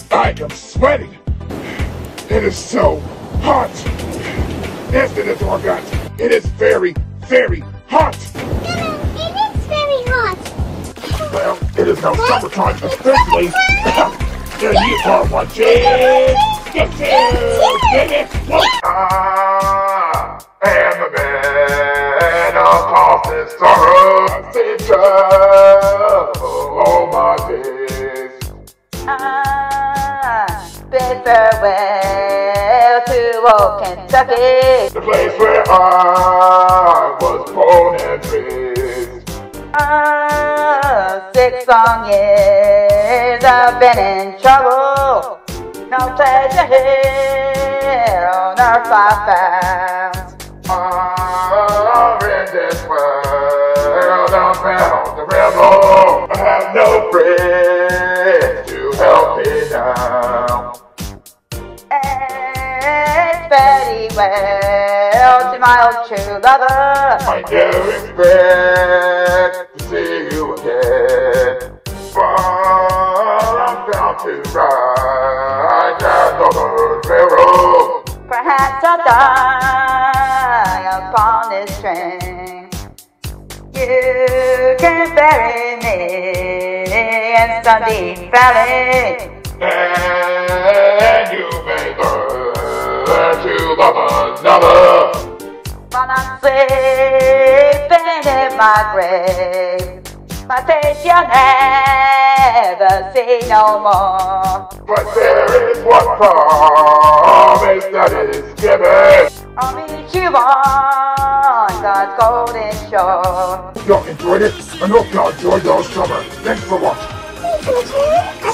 I am sweating. It is so hot. Yes, it is, Orgot. It is very, very hot. It is very hot. Well, it is now summertime, especially. Here you are watching. Get it. I am the man of constant sorrow. I see trouble all my days. Bid farewell to old Kentucky, The place where I was born and raised. 6 long years I've been in trouble. No pleasure here on earth I found. In this world I'm found the rebel. I have no friends to help me now. It's very well to my old true lover. I never expect to see you again. But I'm bound to ride that northern railroad. Perhaps I'll die upon this train. You can bury me in some deep valley, And you may learn to love another. while I'm sleeping in my grave. My face you'll never see no more. But there is one promise that is given. I'll meet you on God's golden shore. Y'all enjoyed it? I hope y'all enjoyed y'all summer. Thanks for watching. Thank you,